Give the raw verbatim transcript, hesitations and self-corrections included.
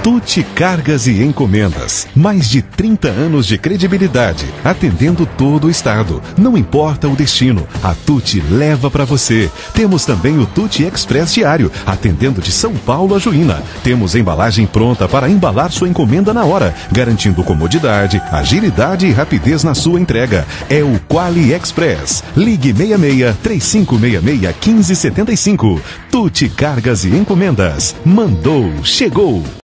Tuti Cargas e Encomendas. Mais de trinta anos de credibilidade, atendendo todo o estado. Não importa o destino, a Tuti leva para você. Temos também o Tuti Express Diário, atendendo de São Paulo a Juína. Temos embalagem pronta para embalar sua encomenda na hora, garantindo comodidade, agilidade e rapidez na sua entrega. É o Quali Express. Ligue seis seis, três cinco seis seis, um cinco sete cinco. Tuti Cargas e Encomendas. Mandou, chegou.